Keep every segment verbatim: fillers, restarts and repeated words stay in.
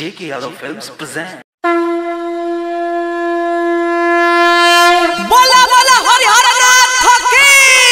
J K Yadav Films present. बोला बोला हरिहर नाथ की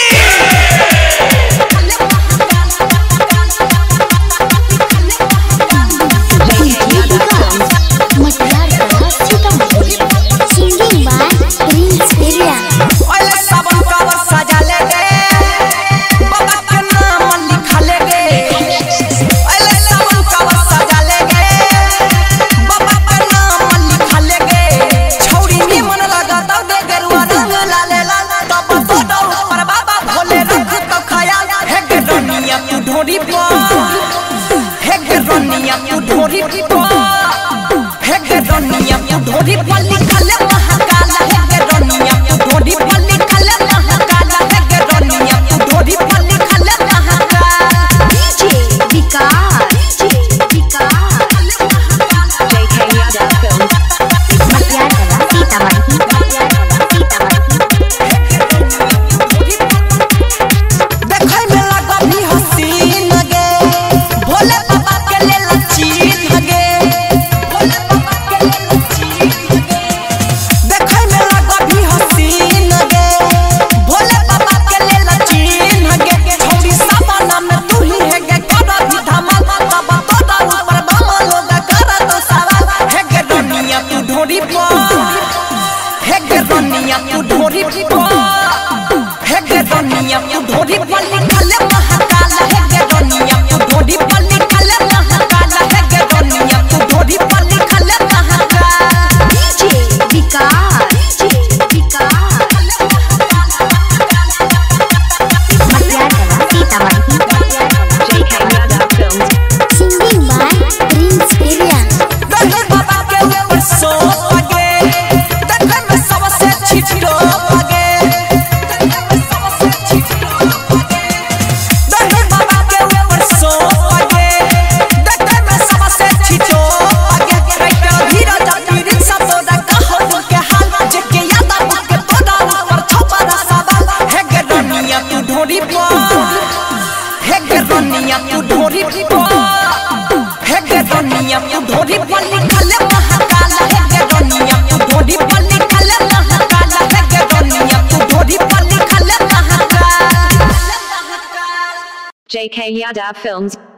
सिंगिंग बाय प्रिंस पेरिया। ओले सावन का सजा ले गे बाबा के नाम लिखा ले गे। ओले सावन का सजा ले गे बाबा के नाम लिखा ले गे। छौरी में मन लगा तो दे गेरुआ रंग लाले लाल तब फोटो पर बाबा भोले रख तो खयाल है गे दुनिया तू ढोरी पर है गे दुनिया तू ढोरी पर है गे दुनिया तू ढोरी पर लिखा ले महाकाल है गे दुनिया तू ढोरी पर लिखा ले महाकाल है गे दुनिया तू ढोरी पर लिखा ले Mahakal. DJ Vikas DJ Vikas J K Yadav Films मटियार कला सीतामढ़ी मटियार कला सीतामढ़ी। देखै में लगा भी हसीन गे भोले बाबा के ले लचीन गे भोले बाबा के ले लचीन गे। देखै में लगा भी हसीन गे भोले बाबा के ले लचीन गे। छौरी सावन में तू ही है गे कर भी धमाल बाबा तोरा ऊपर बम लोग कर तो सवाल है गे दुनिया तू ढोरी पर है गे दुनिया तू ढोरी पर है गे दुनिया तू ढोरी पर लिखा ले महाकाल है गे दुनिया तू ढोरी पर लिखा ले महाकाल है गे दुनिया तू ढोरी पर लिखा ले Mahakal. DJ Vikas DJ Vikas Matiyar Kala Sitamarhi Matiyar Kala J K Yadav Films singing by Prince Periya. देखै बाबा के ऊपर सो पगे देखै में सबसे छिटो पगे देखै में सबसे छिटो पगे। देखै बाबा के ऊपर सो पगे देखै में सबसे छिटो पगे। राइटर हीरो जाति सब तोड़ा कहो दिल के हाल J K Yadav के तोड़ा ऊपर छपरा सवाल है गे दुनिया तू ढोरी पर है गे दुनिया तू ढोरी पर है गे दुनिया तू ढोरी पर लिखा ले महाकाल है गे दुनिया तू ढोरी पर लिखा ले महाकाल है गे दुनिया तू ढोरी पर लिखा ले Mahakal. J K Yadav Films